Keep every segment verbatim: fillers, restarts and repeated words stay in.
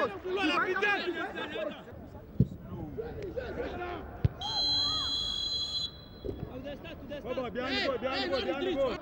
Baba, bien joué, bien joué, bien joué.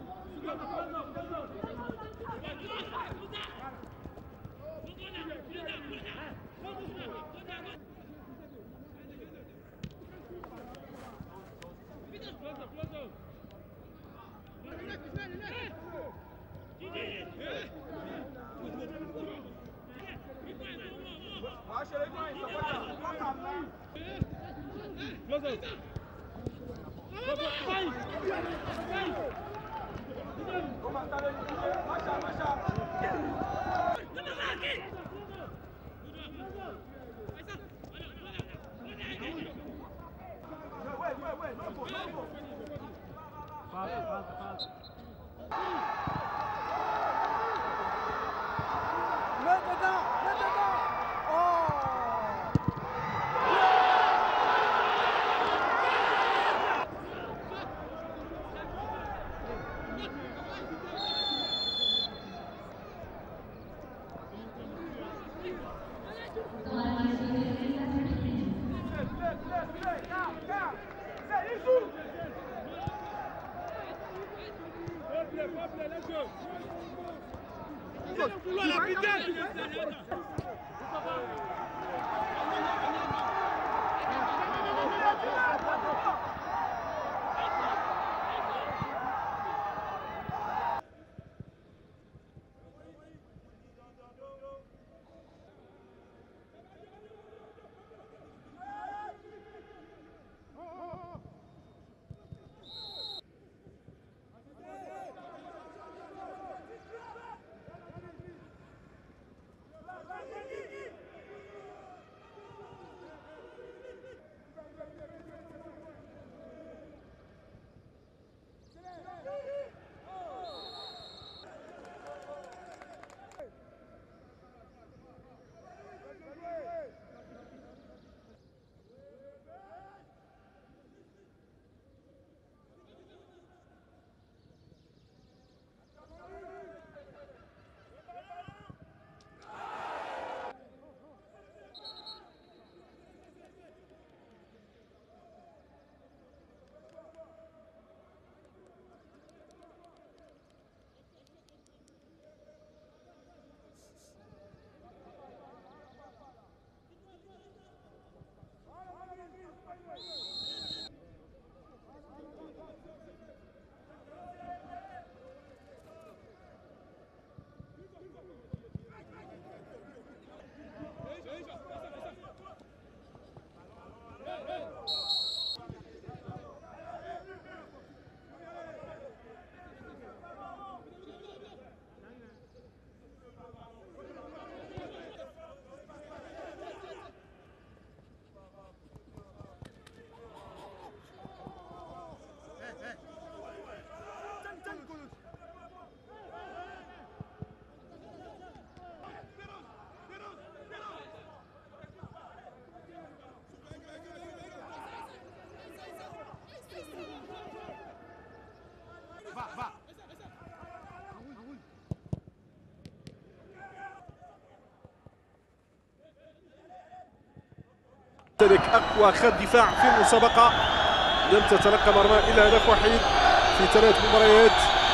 ذلك أقوى خط دفاع في المسابقة، لم تتلقى مرمى إلا هدف وحيد في ثلاث مباريات.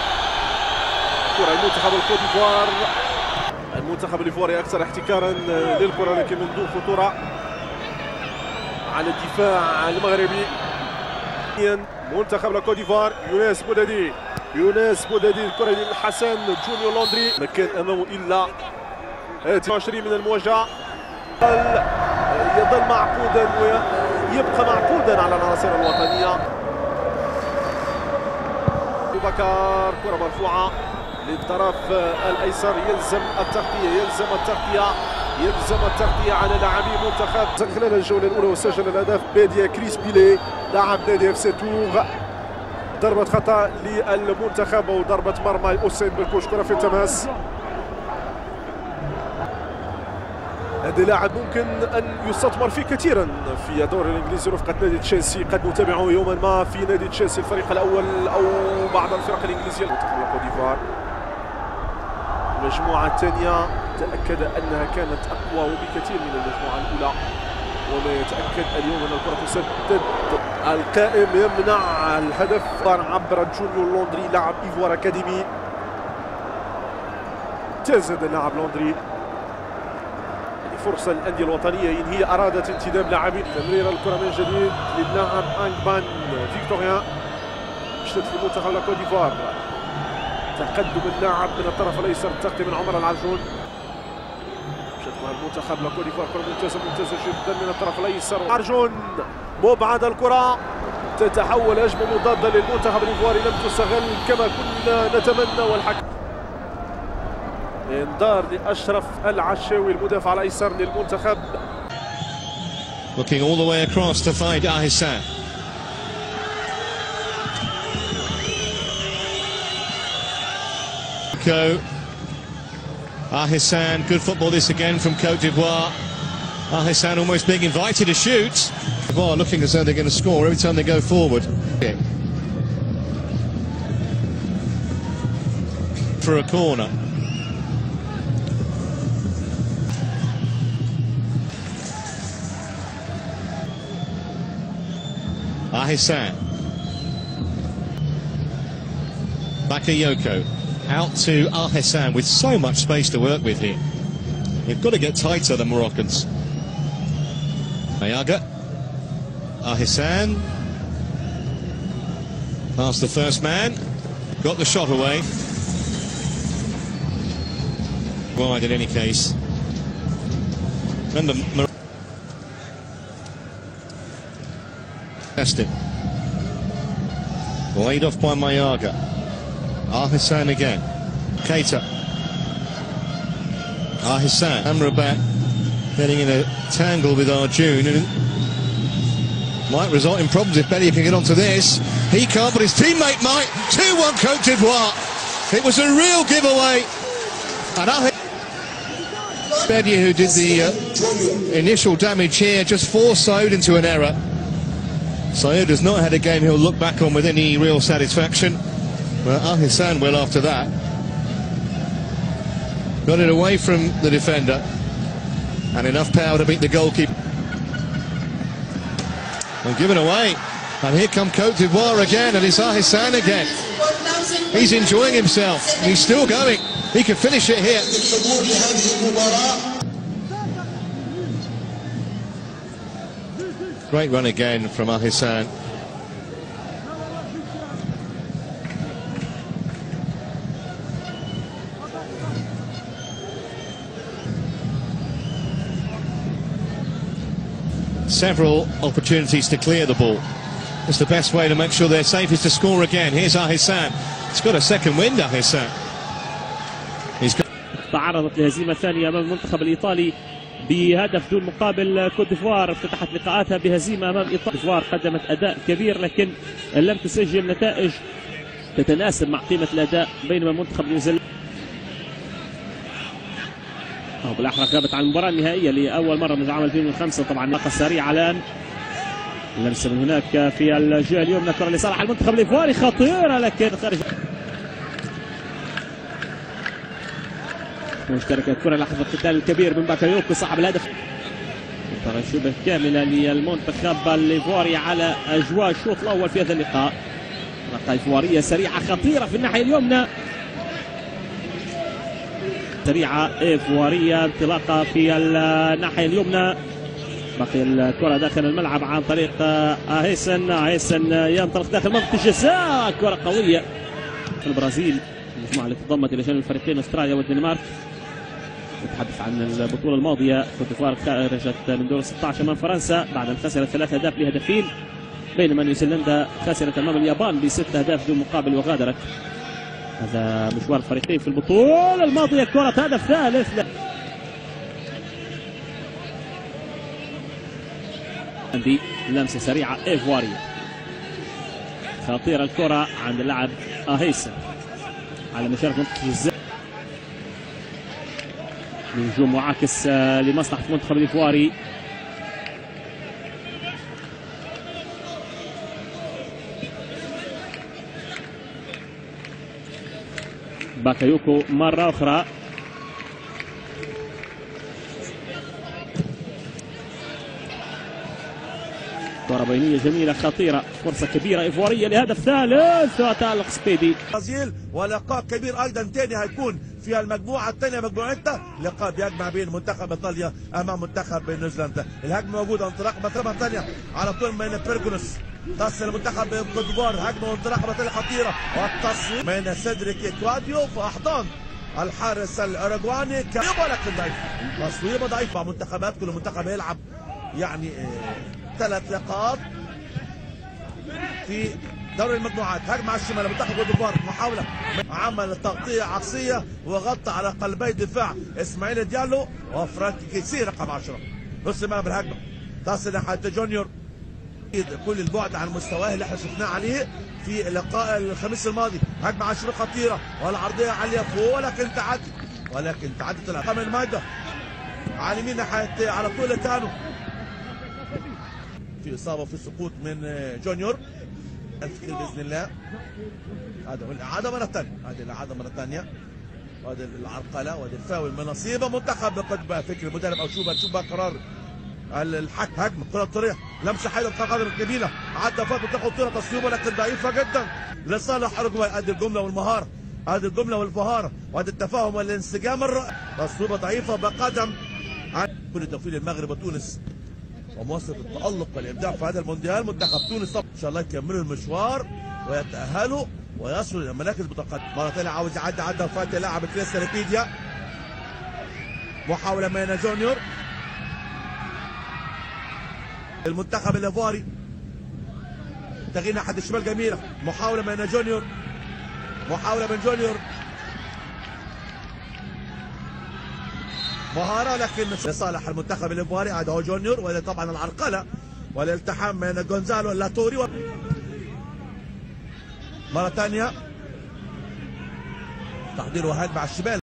كرة المنتخب الكوت ديفوار، المنتخب الإيفواري أكثر احتكارا للكرة لكن من دون خطورة على الدفاع المغربي. منتخب الكوت ديفوار، يونس بودادي، يونس بودادي، الكرة لحسن جونيور لوندري، ما كان أمامه إلا عشرين من المواجهة. يظل معقودا ويبقى معقودا على العناصر الوطنيه. ابو بكر، كره مرفوعه للطرف الايسر، يلزم التغطيه يلزم التغطيه يلزم التغطيه على لاعبي منتخب. خلال الجوله الاولى وسجل الهدف باديا كريس بيلي لاعب نادي اف سي تور. ضربه خطا للمنتخب وضربه مرمى اوسين بالكوش، كره في التماس. هذا لاعب ممكن ان يستثمر فيه كثيرا في الدوري الانجليزي رفقه نادي تشيلسي، قد نتابعه يوما ما في نادي تشيلسي الفريق الاول او بعض الفرق الانجليزيه. منتخب كوت ديفوار المجموعه الثانيه تأكد أنها كانت أقوى وبكثير من المجموعة الأولى، وما يتأكد اليوم أن الكرة تسدد. القائم يمنع الهدف عبر جونيور لوندري لاعب إيفوار أكاديمي. تزد اللاعب لوندري فرصة للأندية الوطنية إن هي أرادت انتداب لاعبين. تمرير الكرة من جديد للاعب أنغبان فيكتوريا مشتت لمنتخب لا كوت ديفوار. تقدم اللاعب من الطرف الأيسر تغطي من عمر العرجون. مشت مع المنتخب لا كوت ديفوار كرة ممتازة ممتازة جدا من الطرف الأيسر. عرجون مبعد الكرة تتحول هجمة مضادة للمنتخب الإيفواري لم تستغل كما كنا نتمنى. والحكم انذار لأشرف العشاوي المدافع الأيسر للمنتخب. Looking all the way across to find Ahissan. Ahissan, good football this again from Cote d'Ivoire. Ahissan almost being invited to shoot. D'Ivoire looking as though they're going to score every time they go forward. For a corner. Ahissan. Bakayoko out to Ahissan with so much space to work with here. They've got to get tighter, the Moroccans. Mayaga. Ahissan. Past the first man. Got the shot away. Wide in any case. Remember, Testing. Laid off by Mayaga. Ahissan again. Keita. Ahissan. Amrabat getting in a tangle with Arjun, and it might result in problems if Bedia can get onto this. He can't, but his teammate might. two one Cote d'Ivoire. It was a real giveaway. And Bedia, who did the uh, initial damage here, just foreshowed into an error. Sayoud has not had a game he'll look back on with any real satisfaction. Well, Ahissan will after that. Got it away from the defender. And enough power to beat the goalkeeper. And given away. And here come Cote d'Ivoire again, and it's Ahissan again. He's enjoying himself. He's still going. He can finish it here. Great run again from Ahissan. Several opportunities to clear the ball. It's the best way to make sure they're safe is to score again. Here's Ahissan. He's got a second wind, Ahissan. He's got... تعرضت لهزيمة ثانية أمام المنتخب الإيطالي بهدف دون مقابل. كوت ديفوار افتتحت لقاءاتها بهزيمة أمام إيطاليا. ديفوار قدمت أداء كبير لكن لم تسجل نتائج تتناسب مع قيمة الأداء، بينما منتخب نيوزيلندا أو بالأحرى غابت عن المباراة النهائية لأول مرة منذ عام ألفين وخمسة. طبعا نقص سريع الآن لمسة من هناك في الجهة اليمنى، كرة لصالح المنتخب الإيفواري خطيرة لكن خارج مشتركة. كرة لحظة القتال الكبير من باكايوكو صاحب الهدف. ترى شبه كاملة للمنتخب الإيفواري على أجواء الشوط الأول في هذا اللقاء. رقة إيفوارية سريعة خطيرة في الناحية اليمنى. سريعة إيفوارية انطلاقة في الناحية اليمنى. بقي الكرة داخل الملعب عن طريق أهيسن. أهيسن ينطلق داخل منطقة الجزاء. كرة قوية في البرازيل، المجموعة اللي تضمت إلى جانب الفريقين أستراليا والدنمارك. نتحدث عن البطولة الماضية. كوت ديفوار خرجت من دور ستة عشر أمام فرنسا بعد أن خسرت ثلاث أهداف لهدفين، بينما نيوزيلندا خسرت أمام اليابان بست أهداف دون مقابل وغادرت. هذا مشوار الفريقين في البطولة الماضية. كرة هدف ثالث عندي لمسة سريعة إيفوارية خطيرة. الكرة عند اللاعب أهيسن على مشاركة منطقة الجزاء. هجوم معاكس لمصلحة المنتخب الإيفواري. باكايوكو مرة أخرى كرة بينية جميلة خطيرة، فرصة كبيرة إيفوارية لهدف ثالث وتألق سبيدي. برازيل ولقاء كبير ايضا ثاني هيكون في المجموعه الثانيه مجموعتها، لقاء بيجمع بين منتخب ايطاليا امام منتخب نيوزيلندا. الهجمه موجوده، انطلاق مطلبه ثانيه على طول من بيرجونس، تصل منتخب كوت ديفوار، هجمه وانطلاقه ثانيه خطيره والتصوير من سيدريك كواديو في احضان الحارس الاوروغواني، ولكن ضعيف، تصويبه ضعيف مع منتخبات. كل منتخب يلعب يعني ثلاث لقاءات في دوري المجموعات. هجمه على الشمال منتخب كوت ديفوار، محاوله عمل تغطيه عكسيه وغطى على قلبي دفاع اسماعيل ديالو وفرانكي كيسي رقم عشرة. نص الملعب الهجمه تصل ناحيه جونيور، كل البعد عن مستواه اللي احنا شفناه عليه في لقاء الخميس الماضي. هجمه على الشمال خطيره والعرضيه عاليه فوق ولكن تعدي، ولكن تعدت الارقام الماده على اليمين ناحيه على طول كانو، في اصابه في سقوط من جونيور. الفكر باذن الله. هذا الاعاده مره ثانيه، هذه الاعاده مره ثانيه، وهذه العرقله وهذه الفاول من نصيبه منتخب قد بقى فكر المدرب او شوبه شوبه قرار الحك. هجمه كره طريقه لمسه حلوه بتاع قدر الجميله، عدى فات بتاخد كره تصويبه لكن ضعيفه جدا لصالح اوروغواي. ادي الجمله والمهاره، هذه الجمله والمهاره وهذا التفاهم والانسجام الرائع. تصويبه ضعيفه بقدم. كل التوفيق للمغرب وتونس ومواصله التألق والإبداع في هذا المونديال. منتخب تونس إن شاء الله يكملوا المشوار ويتأهلوا ويصلوا إلى مراكز متقدمة. مرة ثانية عاوز يعدي عدى الفاتي لاعب كريستيان ريبيديا، محاولة من جونيور المنتخب الإيفواري، تغيير ناحية الشمال جميلة، محاولة من جونيور، محاولة من جونيور، مهارة لكن لصالح المنتخب الإيفواري. هذا هو جونيور، وهذا طبعا العرقلة والالتحام من جونزالو لاتوري. مرة ثانية تحضير وهاد مع الشمال.